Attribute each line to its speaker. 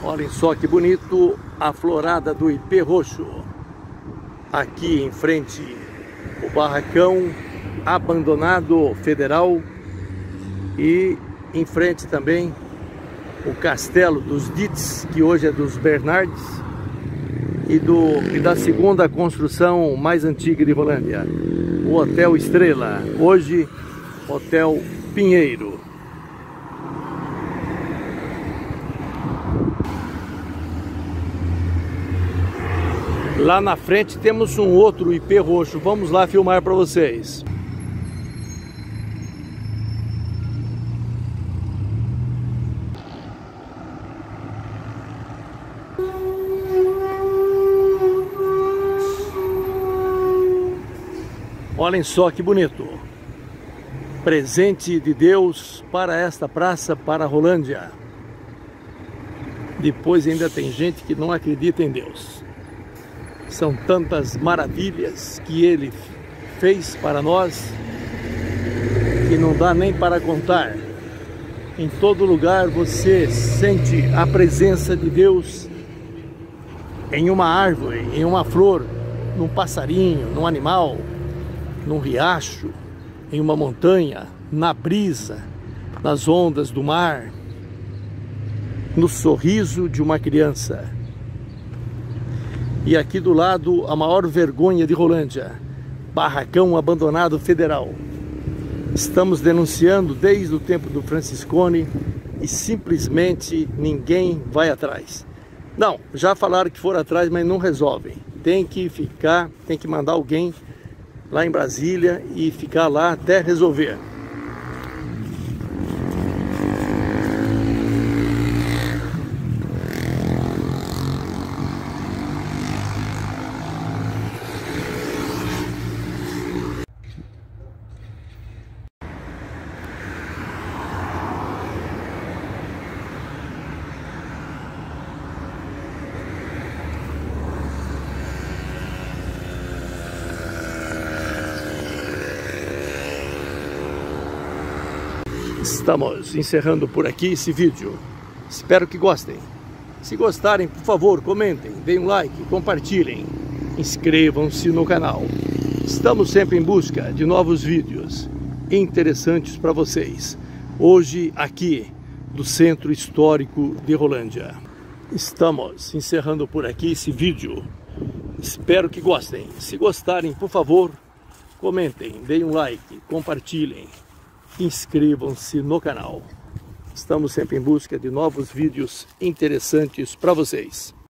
Speaker 1: Olhem só que bonito a florada do ipê roxo. Aqui em frente o barracão abandonado federal e em frente também o castelo dos Dietz, que hoje é dos Bernardes, e da segunda construção mais antiga de Rolândia, o Hotel Estrela, hoje Hotel Pinheiro. Lá na frente temos um outro ipê roxo, vamos lá filmar para vocês. Olhem só que bonito, presente de Deus para esta praça, para Rolândia. Depois ainda tem gente que não acredita em Deus. São tantas maravilhas que Ele fez para nós que não dá nem para contar. Em todo lugar você sente a presença de Deus em uma árvore, em uma flor, num passarinho, num animal, num riacho, em uma montanha, na brisa, nas ondas do mar, no sorriso de uma criança. E aqui do lado, a maior vergonha de Rolândia, barracão abandonado federal. Estamos denunciando desde o tempo do Franciscone e simplesmente ninguém vai atrás. Não, já falaram que foram atrás, mas não resolvem. Tem que ficar, tem que mandar alguém lá em Brasília e ficar lá até resolver. Estamos encerrando por aqui esse vídeo. Espero que gostem. Se gostarem, por favor, comentem, deem um like, compartilhem, inscrevam-se no canal. Estamos sempre em busca de novos vídeos interessantes para vocês. Hoje aqui do Centro Histórico de Rolândia. Estamos encerrando por aqui esse vídeo. Espero que gostem. Se gostarem, por favor, comentem, deem um like, compartilhem. Inscrevam-se no canal. Estamos sempre em busca de novos vídeos interessantes para vocês.